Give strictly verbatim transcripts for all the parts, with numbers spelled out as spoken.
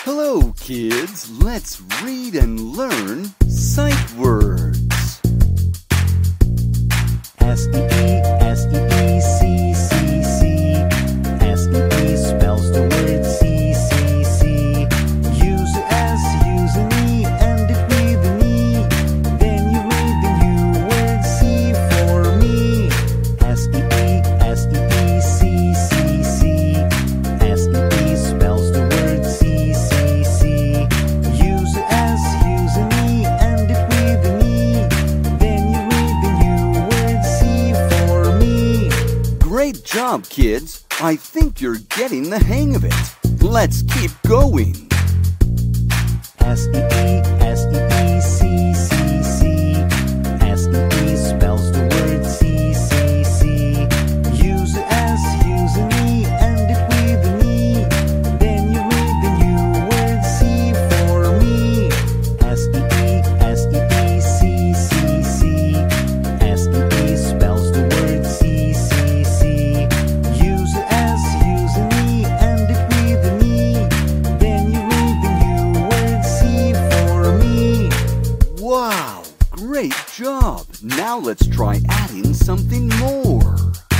Hello, kids. Let's read and learn sight words. S E E, S E E, C, C, C. S E E spells the word C, C, C. Use a S, use an E, end it with an E. Then you made the new word C for me. S E E, S E E, C, C, C. S E E spells the word C, C, C. Use a S, use an E, end it with an E. Then you made the new word C for me. Great job, kids. I think you're getting the hang of it. Let's keep going. S E E, S E E, C, C, C. S E E spells the word C, C, C. Use a S, use an E, end it with an E. Then you made the new word C for me. S E E, S E E, C, C, C. S E E spells the word C, C, C. Use a S, use an E, end it with an E. Then you made the new word C for me. Wow, great job. Now let's try adding something more.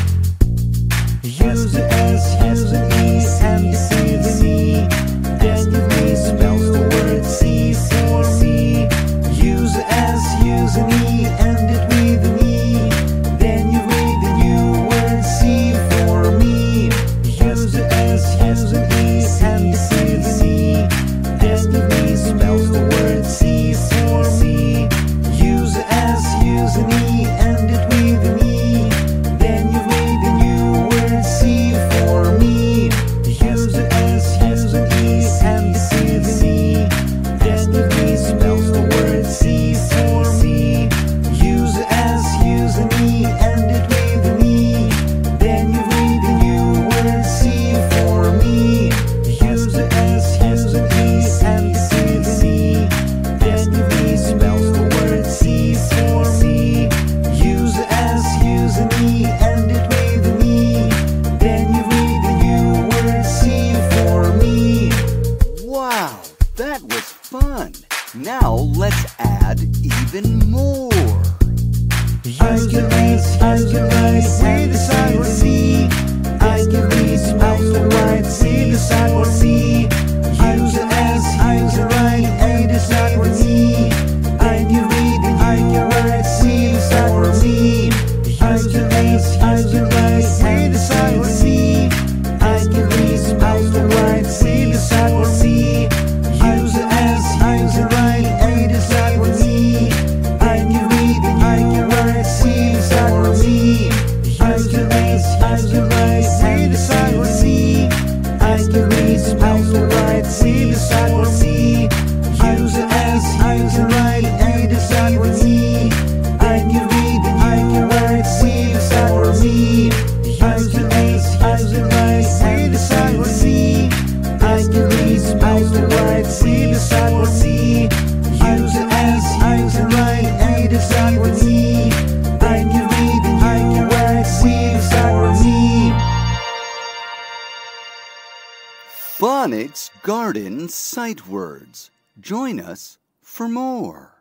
Use a S, use an E, and it with an E. Then you made spells the word C for me. Use a S, use an E, and it with an E. Then you made the new word C for me. Use a S, use an E, and it with an E. Then you made spells the word C for me. Use a S, use an E, and it with an E. Then you made the new word C for me. Use a S, use an E, and it with an E. Then you made spells the word C for me. Use a S, use an E, and it with an E. Then you made the new word C for me. Use a S, use an E, and it with an E. Then you made spells the word C for me. Use a S, use an E, and it with an E. Then you made the new word C for me. Wow, that was fun. Now let's add even more. I can read, I can write, say the side word C. I can read, spell the right, say the side word C. Use an S, use a right, A the side word C. I can read, I can write, say the side word C. I can read, I can write, say the side word C. I can read, spell the right, say the side word C. Use an S, use a right, A the side word C. I can read, I can write, say the side word C. I can read, I can write, say the side word C. I can read, spell the right, say the side word C. Use an S, use a right, A the side word C. I can read, I can write, say the side word C. Use an S, use a right, say the side word C. I can read, spell the right, say the side word C. Use an S, use a right, A the side word C. I can read, I can write, say the side word C. Phonics Garden Sight Words. Join us for more.